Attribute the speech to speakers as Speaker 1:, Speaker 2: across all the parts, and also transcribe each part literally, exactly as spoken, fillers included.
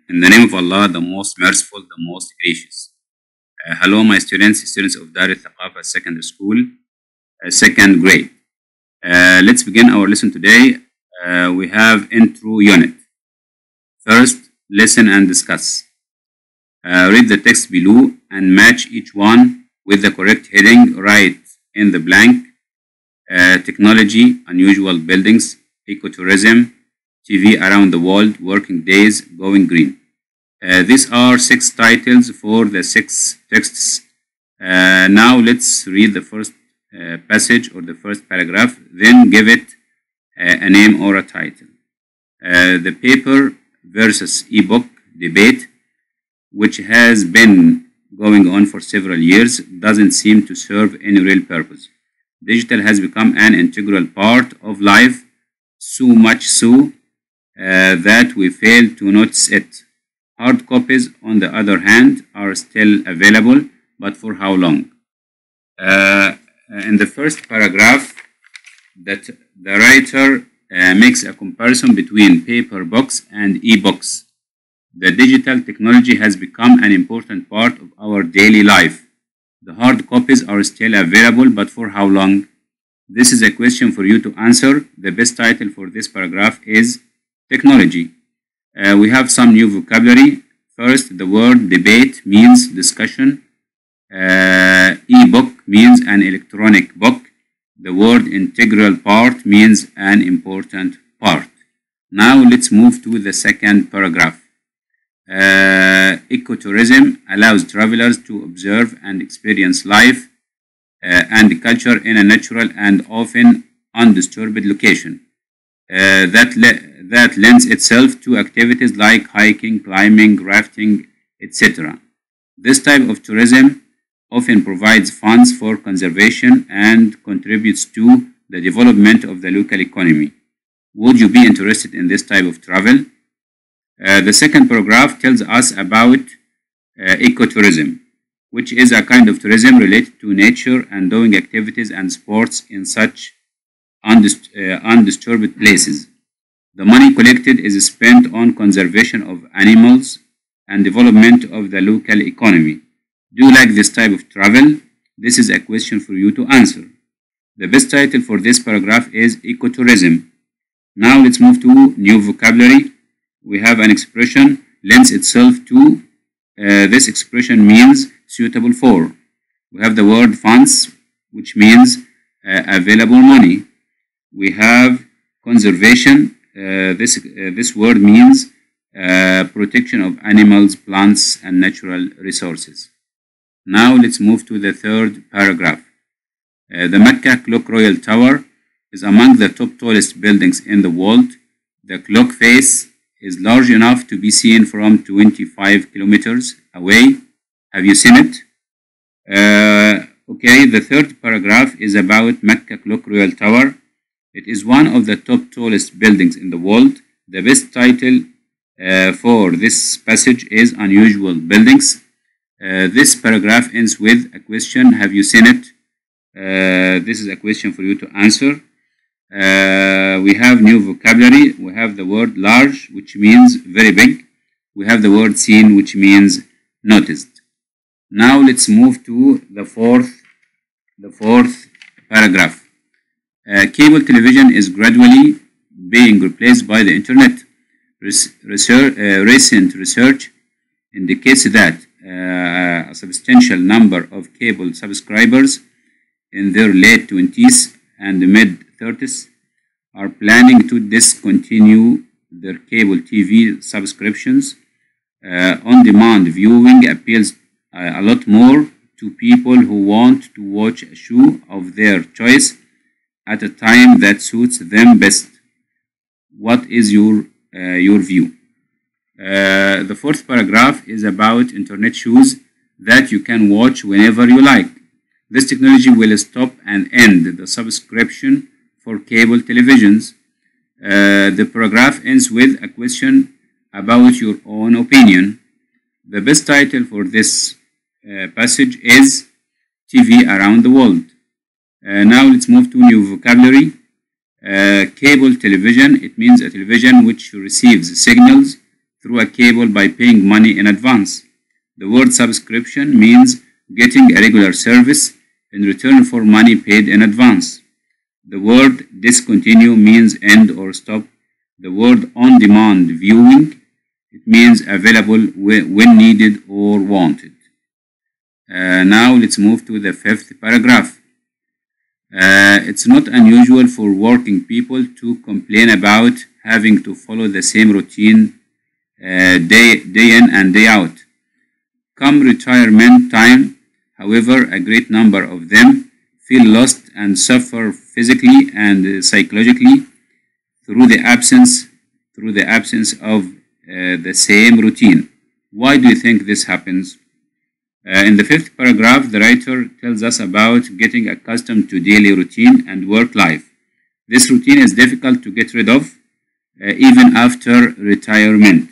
Speaker 1: In the name of Allah, the most merciful, the most gracious. Uh, hello, my students, students of Dar al-Thaqafa Secondary School, uh, second grade. Uh, let's begin our lesson today. Uh, we have intro unit. First, listen and discuss. Uh, read the text below and match each one with the correct heading. Write in the blank. Uh, technology, unusual buildings, ecotourism, T V around the world, working days, going green. Uh, these are six titles for the six texts. Uh, now let's read the first uh, passage or the first paragraph, then give it uh, a name or a title. Uh, the paper versus ebook debate, which has been going on for several years, doesn't seem to serve any real purpose. Digital has become an integral part of life, so much so uh, that we fail to notice it. Hard copies, on the other hand, are still available, but for how long? Uh, in the first paragraph, that the writer uh, makes a comparison between paper books and e-books. The digital technology has become an important part of our daily life. The hard copies are still available, but for how long? This is a question for you to answer. The best title for this paragraph is Technology. Uh, we have some new vocabulary. First, the word debate means discussion. Uh, e-book means an electronic book. The word integral part means an important part. Now let's move to the second paragraph. Uh, ecotourism allows travelers to observe and experience life uh, and culture in a natural and often undisturbed location. Uh, that, le that lends itself to activities like hiking, climbing, rafting, et cetera. This type of tourism often provides funds for conservation and contributes to the development of the local economy. Would you be interested in this type of travel? Uh, the second paragraph tells us about uh, ecotourism, which is a kind of tourism related to nature and doing activities and sports in such undist uh, undisturbed places. The money collected is spent on conservation of animals and development of the local economy. Do you like this type of travel? This is a question for you to answer. The best title for this paragraph is ecotourism. Now let's move to new vocabulary. We have an expression, lends itself to. Uh, this expression means suitable for. We have the word funds, which means uh, available money. We have conservation. Uh, this, uh, this word means uh, protection of animals, plants, and natural resources. Now let's move to the third paragraph. Uh, the Mecca Clock Royal Tower is among the top tallest buildings in the world. The clock face is large enough to be seen from twenty-five kilometers away. Have you seen it? Uh, okay, the third paragraph is about Mecca Clock Royal Tower. It is one of the top tallest buildings in the world. The best title uh, for this passage is Unusual Buildings. Uh, this paragraph ends with a question. Have you seen it? Uh, this is a question for you to answer. Uh, we have new vocabulary. We have the word large, which means very big. We have the word seen, which means noticed. Now let's move to the fourth, the fourth paragraph. Uh, cable television is gradually being replaced by the internet. Res research, uh, recent research indicates that uh, a substantial number of cable subscribers in their late twenties and mid thirties are planning to discontinue their cable T V subscriptions. Uh, on-demand viewing appeals uh, a lot more to people who want to watch a show of their choice at a time that suits them best. What is your, uh, your view? Uh, the fourth paragraph is about internet shows that you can watch whenever you like. This technology will stop and end the subscription for cable televisions. Uh, the paragraph ends with a question about your own opinion. The best title for this uh, passage is T V Around the World. Uh, now let's move to new vocabulary. Uh, cable television, it means a television which receives signals through a cable by paying money in advance. The word subscription means getting a regular service in return for money paid in advance. The word discontinue means end or stop. The word on-demand viewing, it means available when needed or wanted. Uh, now let's move to the fifth paragraph. Uh, it's not unusual for working people to complain about having to follow the same routine uh, day, day in and day out. Come retirement time, however, a great number of them feel lost and suffer physically and psychologically through the absence, through the absence of uh, the same routine. Why do you think this happens? Uh, in the fifth paragraph, the writer tells us about getting accustomed to daily routine and work life. This routine is difficult to get rid of, uh, even after retirement.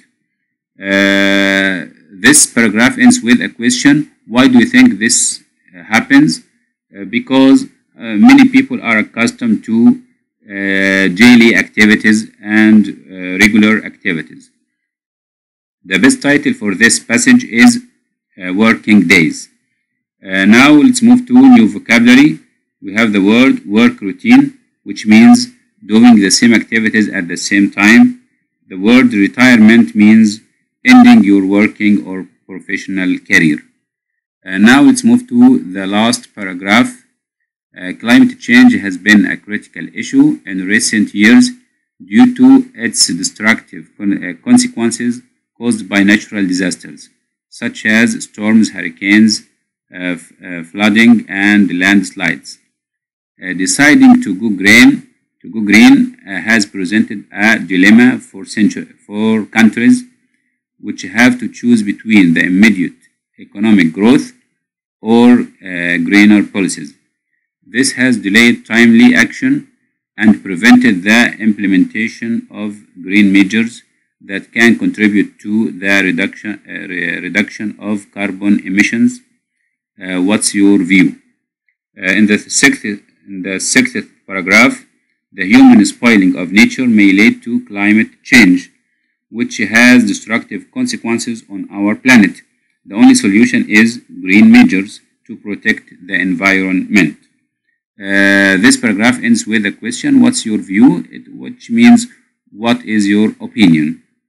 Speaker 1: Uh, this paragraph ends with a question: why do you think this uh, happens? Uh, because uh, many people are accustomed to uh, daily activities and uh, regular activities. The best title for this passage is Uh, working days. Uh, now let's move to new vocabulary. We have the word work routine, which means doing the same activities at the same time. The word retirement means ending your working or professional career. Uh, now let's move to the last paragraph. Uh, climate change has been a critical issue in recent years due to its destructive con uh, consequences caused by natural disasters, such as storms, hurricanes, uh, uh, flooding, and landslides. Uh, deciding to go green, to go green uh, has presented a dilemma for, century, for countries which have to choose between the immediate economic growth or uh, greener policies. This has delayed timely action and prevented the implementation of green measures that can contribute to the reduction, uh, re reduction of carbon emissions. Uh, what's your view? Uh, in, the sixth, in the sixth paragraph, the human spoiling of nature may lead to climate change, which has destructive consequences on our planet. The only solution is green measures to protect the environment. Uh, this paragraph ends with a question: what's your view? It, which means, what is your opinion?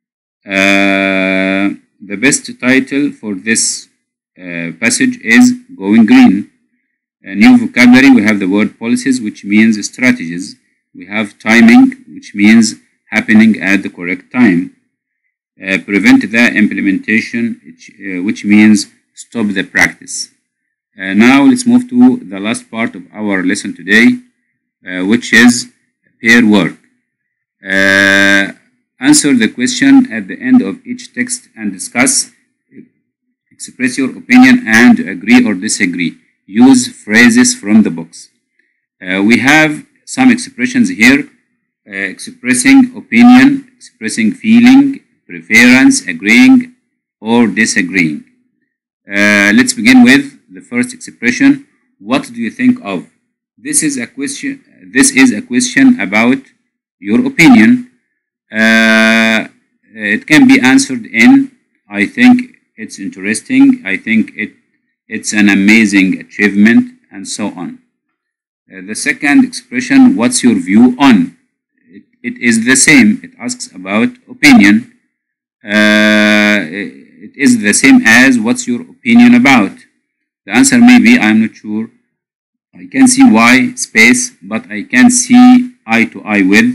Speaker 1: Uh, the best title for this uh, passage is Going Green. Uh, new vocabulary, we have the word policies, which means strategies. We have timing, which means happening at the correct time. Uh, prevent the implementation, which, uh, which means stop the practice. Uh, now let's move to the last part of our lesson today, uh, which is pair work. Uh, Answer the question at the end of each text and discuss. Express your opinion and agree or disagree. Use phrases from the books. Uh, we have some expressions here: uh, expressing opinion, expressing feeling, preference, agreeing or disagreeing. Uh, let's begin with the first expression. What do you think of? This is a question. This is a question about your opinion. Uh, it can be answered in I think it's interesting, I think it it's an amazing achievement, and so on. Uh, the second expression, what's your view on? It, it is the same. It asks about opinion. Uh, it is the same as what's your opinion about? The answer may be I'm not sure. I can see why space, but I can see eye to eye with.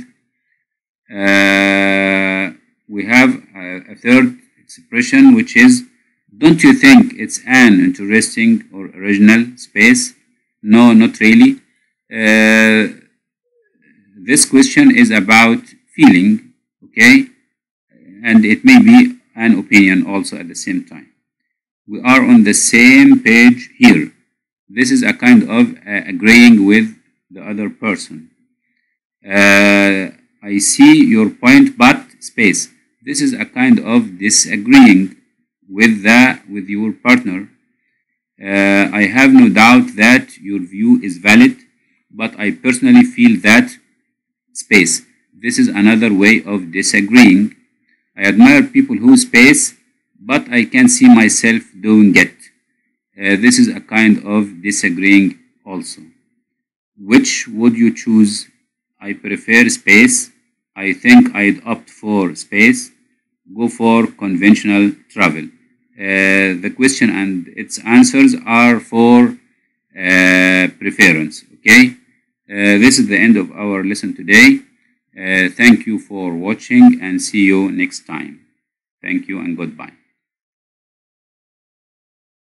Speaker 1: Uh, we have a, a third expression, which is, don't you think it's an interesting or original space? No, not really. Uh, this question is about feeling, okay? And it may be an opinion also at the same time. We are on the same page here. This is a kind of uh, agreeing with the other person. Uh, I see your point, but space. This is a kind of disagreeing with the with your partner. Uh, I have no doubt that your view is valid, but I personally feel that space. This is another way of disagreeing. I admire people who space, but I can't see myself doing it. Uh, this is a kind of disagreeing also. Which would you choose? I prefer space. I think I'd opt for space. Go for conventional travel. Uh, the question and its answers are for uh, preference. Okay, uh, this is the end of our lesson today. Uh, thank you for watching and see you next time. Thank you and goodbye.